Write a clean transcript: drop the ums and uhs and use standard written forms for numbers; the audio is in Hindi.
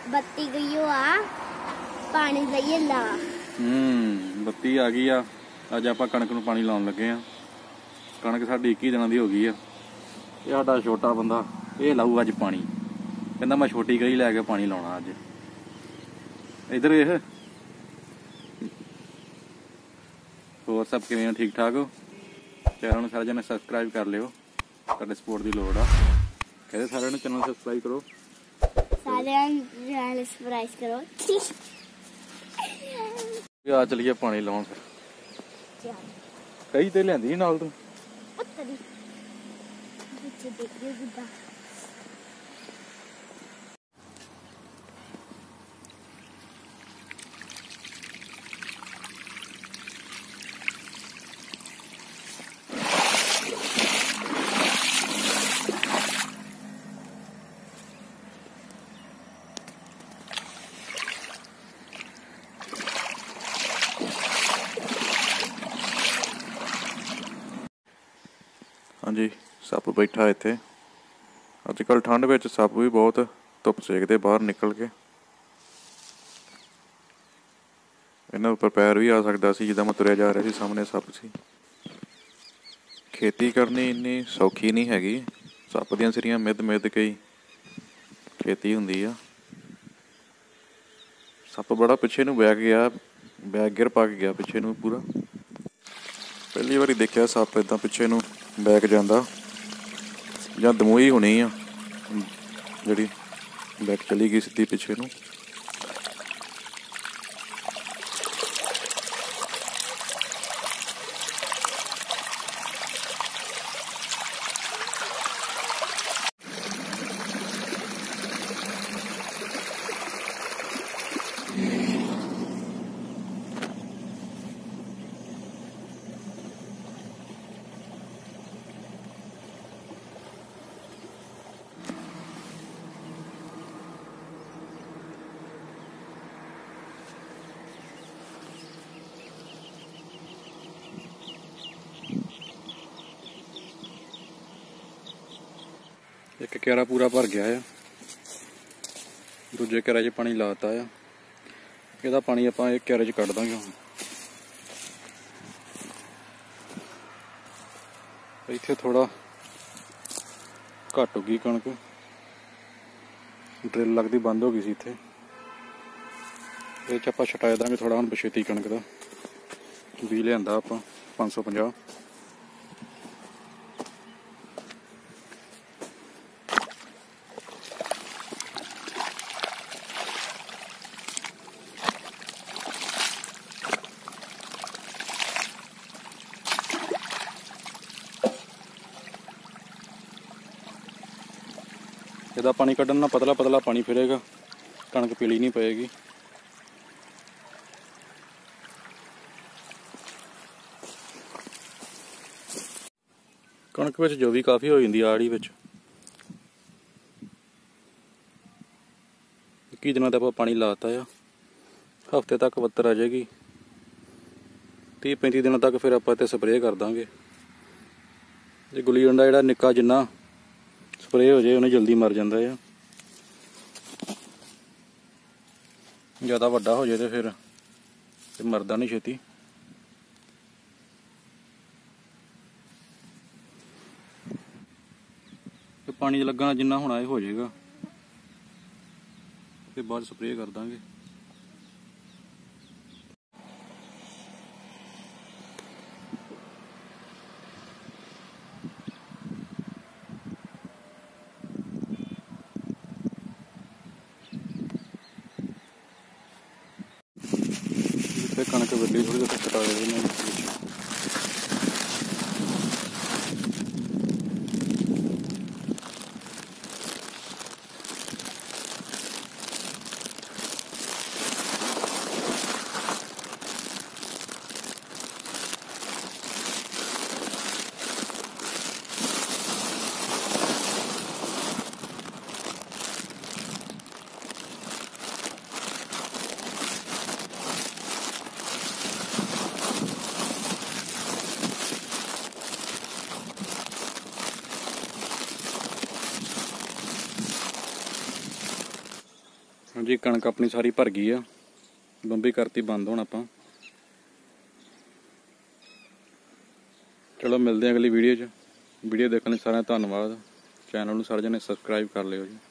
बत्ती गई हो आ पानी दईए ला। बत्ती आ गई आ। अज आप कणक नूं पानी लाउण लगे आ। कणक साडी 21 दिनां दी हो गई आ। ये साडा छोटा बंदा ये लाऊ अज पानी, कहंदा मैं छोटी गई लैके पानी लाउणा अज। इधर वेख होर सब किवें ठीक ठाक हो? चैनल नूं सारे जने सबसक्राइब कर लिओ, तुहाडे सपोर्ट दी लोड़ आ। कहते सारे ने चैनल सबसक्राइब करो, सारे चैनल सबसक्राइब करो। आ चलिए पानी लाउण फिर। कई ते लिआंदी नाल तूं हाँ जी। सप बैठा इत्थे। अजकल ठंड विच सप भी बहुत धुप सेकदे बाहर निकल के। इन्हां उपर पैर भी आ सकदा सी जिद्दां मैं तुरिया जा रहा सी, सामने सप सी। खेती करनी इन्नी सौखी नहीं हैगी। सप दियां सिरियां मिध के ही खेती हुंदी आ। सप बड़ा पिछे नूं बैक गया, बैक गियर पा के गया पिछे नूं पूरा। पहली बारी देखिया सप इदां पिछे नूं बैक जांदा, जां दमूही होनी आ जिहड़ी बैक चली गई सीधी पिछे नूं। एक क्यारा पूरा भर गया है, दूजे क्यारे च पानी लाता है। ਇਹਦਾ पानी ਆਪਾਂ एक क्यारे च ਕੱਢ ਦਾਂਗੇ ਹੁਣ। ਇੱਥੇ थोड़ा घट हो गई कणक, ड्रिल लगती बंद हो गई सी इत्थे। ਇਹ ਚ ਆਪਾਂ ਛਟਾ ਦਾਂਗੇ थोड़ा ਹੁਣ बछेती कणक ਦਾ। ਵੀ ਲਿਆਂਦਾ ਆਪਾਂ 550। ਇਹਦਾ पानी ਕੱਢਣ ਨਾਲ पतला पतला पानी फिरेगा, कणक पीली नहीं पएगी। कणक विच जो भी काफ़ी हो जाती आड़ी विच। 21 दिनों तक पानी लाता है, हफ्ते तक वत्तर आ जाएगी। 30-35 दिनों तक फिर आप इत्ते स्प्रे कर देंगे। जो गुली डंडा जिहड़ा निक्का जिन्ना स्प्रे हो जाए उन्हें जल्दी मर जाता है, ज़्यादा वड्डा हो जाए तो फिर मरदा नहीं छेती। तो पानी लगना जिन्ना होना हो जाएगा, फिर बाद स्प्रे कर देंगे। कणक वड्डी थोड़ी देर कटा देना। हाँ जी, कणक अपनी सारी भर गई आ, ਬੰਬੀ करती बंद ਹੁਣ ਆਪਾਂ। चलो मिलते हैं अगली वीडियो च। वीडियो देखने सारे धन्यवाद। चैनल ਨੂੰ ਸਾਰੇ ਜਣੇ सब्सक्राइब कर लियो जी।